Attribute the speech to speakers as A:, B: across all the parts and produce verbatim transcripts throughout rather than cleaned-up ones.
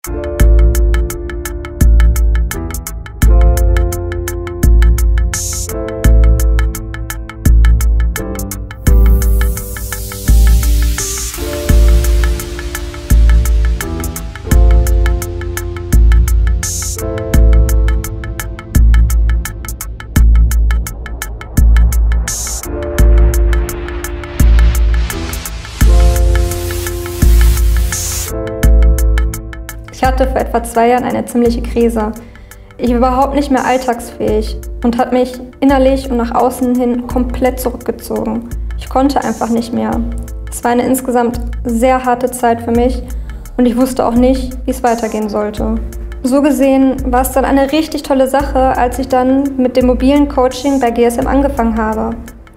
A: Ich hatte vor etwa zwei Jahren eine ziemliche Krise. Ich war überhaupt nicht mehr alltagsfähig und hat mich innerlich und nach außen hin komplett zurückgezogen. Ich konnte einfach nicht mehr. Es war eine insgesamt sehr harte Zeit für mich und ich wusste auch nicht, wie es weitergehen sollte. So gesehen war es dann eine richtig tolle Sache, als ich dann mit dem mobilen Coaching bei G S M angefangen habe.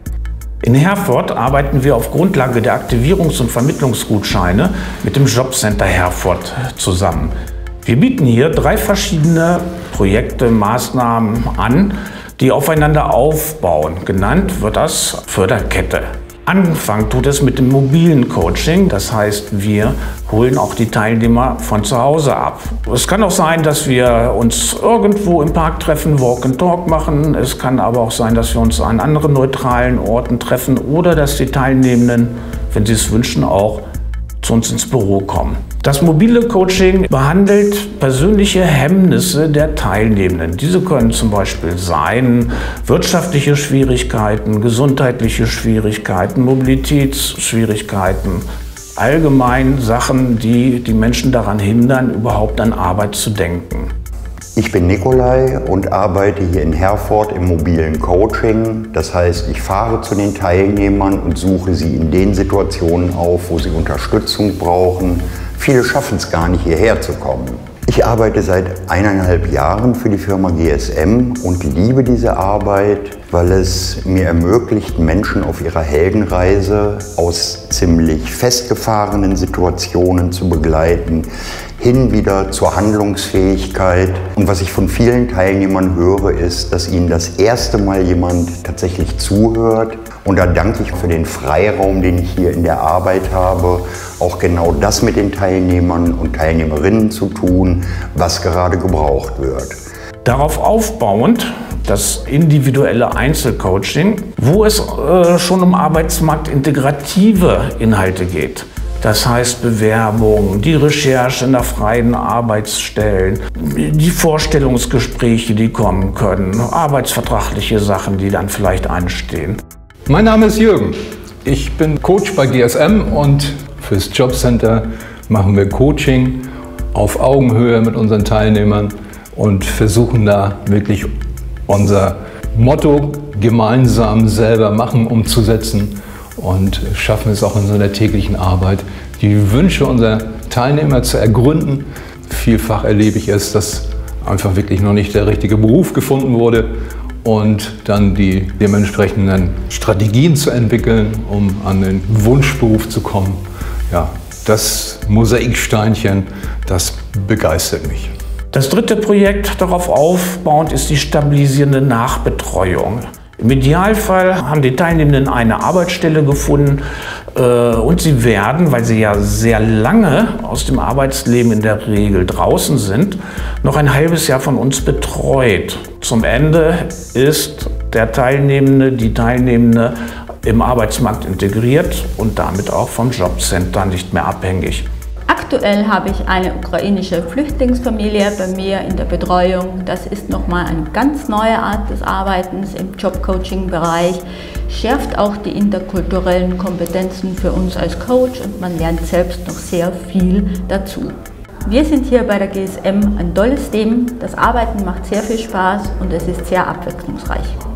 B: In Herford arbeiten wir auf Grundlage der Aktivierungs- und Vermittlungsgutscheine mit dem Jobcenter Herford zusammen. Wir bieten hier drei verschiedene Projekte, Maßnahmen an, die aufeinander aufbauen. Genannt wird das Förderkette. Angefangen tut es mit dem mobilen Coaching, das heißt, wir holen auch die Teilnehmer von zu Hause ab. Es kann auch sein, dass wir uns irgendwo im Park treffen, Walk and Talk machen. Es kann aber auch sein, dass wir uns an anderen neutralen Orten treffen oder dass die Teilnehmenden, wenn sie es wünschen, auch zu uns ins Büro kommen. Das mobile Coaching behandelt persönliche Hemmnisse der Teilnehmenden. Diese können zum Beispiel sein wirtschaftliche Schwierigkeiten, gesundheitliche Schwierigkeiten, Mobilitätsschwierigkeiten, allgemein Sachen, die die Menschen daran hindern, überhaupt an Arbeit zu denken.
C: Ich bin Nikolai und arbeite hier in Herford im mobilen Coaching. Das heißt, ich fahre zu den Teilnehmern und suche sie in den Situationen auf, wo sie Unterstützung brauchen. Viele schaffen es gar nicht, hierher zu kommen. Ich arbeite seit eineinhalb Jahren für die Firma G S M und liebe diese Arbeit, weil es mir ermöglicht, Menschen auf ihrer Heldenreise aus ziemlich festgefahrenen Situationen zu begleiten, hin wieder zur Handlungsfähigkeit. Und was ich von vielen Teilnehmern höre, ist, dass ihnen das erste Mal jemand tatsächlich zuhört. Und da danke ich für den Freiraum, den ich hier in der Arbeit habe, auch genau das mit den Teilnehmern und Teilnehmerinnen zu tun, was gerade gebraucht wird.
B: Darauf aufbauend das individuelle Einzelcoaching, wo es äh, schon um arbeitsmarktintegrative Inhalte geht. Das heißt Bewerbung, die Recherche nach freien Arbeitsstellen, die Vorstellungsgespräche, die kommen können, arbeitsvertragliche Sachen, die dann vielleicht anstehen.
D: Mein Name ist Jürgen. Ich bin Coach bei G S M und fürs Jobcenter machen wir Coaching auf Augenhöhe mit unseren Teilnehmern und versuchen da wirklich unser Motto gemeinsam selber machen umzusetzen und schaffen es auch in so einer täglichen Arbeit, die Wünsche unserer Teilnehmer zu ergründen. Vielfach erlebe ich es, dass einfach wirklich noch nicht der richtige Beruf gefunden wurde und dann die dementsprechenden Strategien zu entwickeln, um an den Wunschberuf zu kommen. Ja, das Mosaiksteinchen, das begeistert mich.
B: Das dritte Projekt darauf aufbauend ist die stabilisierende Nachbetreuung. Im Idealfall haben die Teilnehmenden eine Arbeitsstelle gefunden äh, und sie werden, weil sie ja sehr lange aus dem Arbeitsleben in der Regel draußen sind, noch ein halbes Jahr von uns betreut. Zum Ende ist der Teilnehmende, die Teilnehmende im Arbeitsmarkt integriert und damit auch vom Jobcenter nicht mehr abhängig.
E: Aktuell habe ich eine ukrainische Flüchtlingsfamilie bei mir in der Betreuung. Das ist nochmal eine ganz neue Art des Arbeitens im Jobcoaching-Bereich, schärft auch die interkulturellen Kompetenzen für uns als Coach und man lernt selbst noch sehr viel dazu. Wir sind hier bei der G S M ein tolles Team, das Arbeiten macht sehr viel Spaß und es ist sehr abwechslungsreich.